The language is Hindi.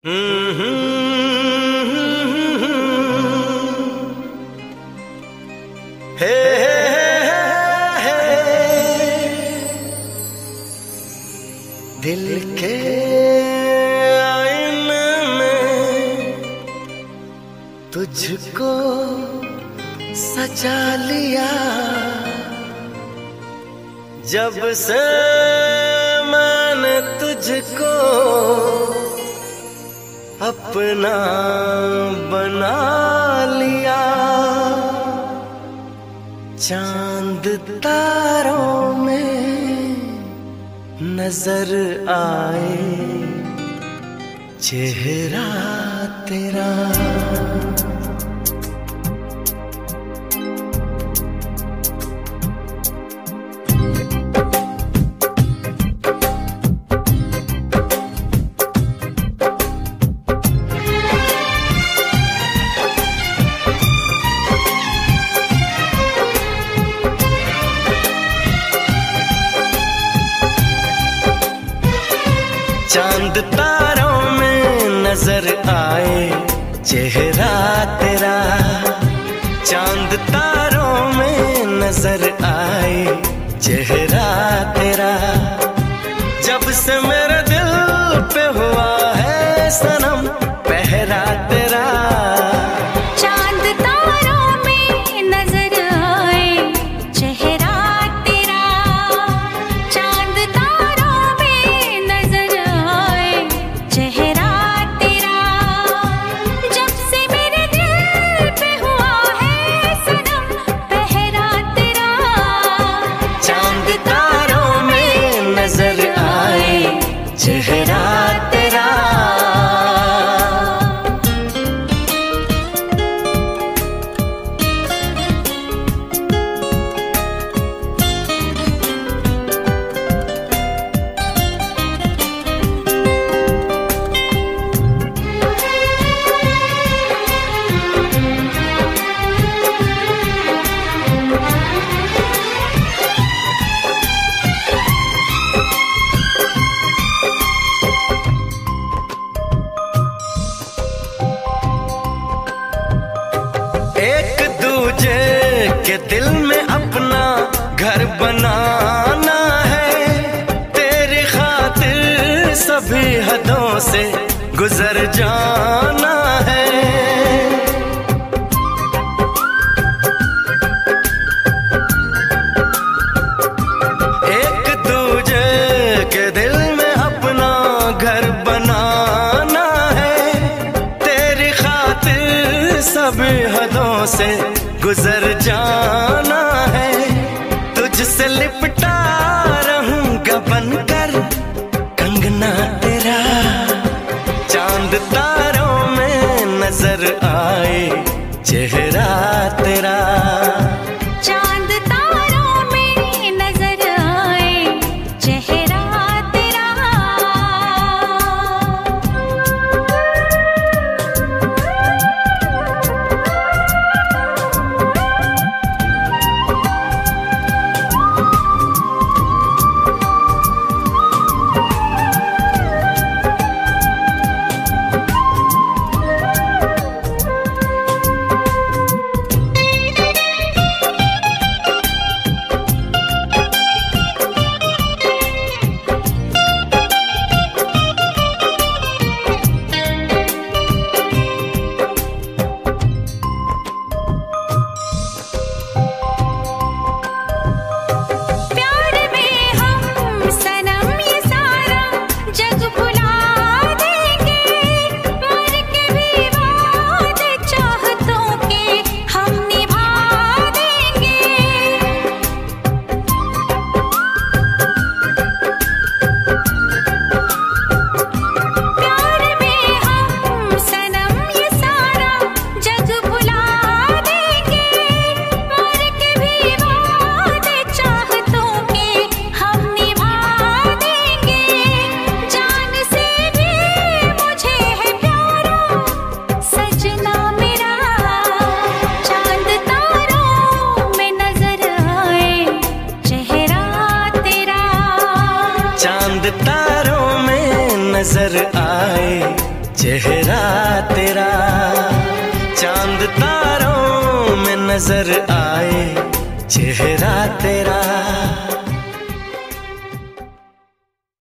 हे दिल के आईने में तुझको सजा लिया। जब से मैंने तुझको अपना बना लिया, चांद तारों में नजर आए चेहरा तेरा। चांद तारों में नजर आए चेहरा तेरा, चांद तारों में नजर आए चेहरा तेरा। जब से मेरे दिल पे हुआ है सनम पहरा तेरा। चांद तारों में नजर आए चेहरा तेरा, चांद तारों में नजर आए चेहरा तेरा। जब से मेरे दिल पे हुआ है सनम पहरा तेरा। चांद तारों में नजर आए चेहरा तेरा। एक दूजे के दिल में अपना घर बनाना है, तेरी खातिर सभी हदों से गुजर जाना है। एक दूजे के दिल में अपना घर बनाना है, तेरी खातिर सभी हदों से गुजर जाना है। तुझसे लिपटा रहूंगा बनकर कंगना तेरा। चांद तारों में नजर आए चेहरा तेरा। चांद तारों में नजर आए चेहरा तेरा। चेहरा तेरा चांद तारों में नजर आए, चेहरा तेरा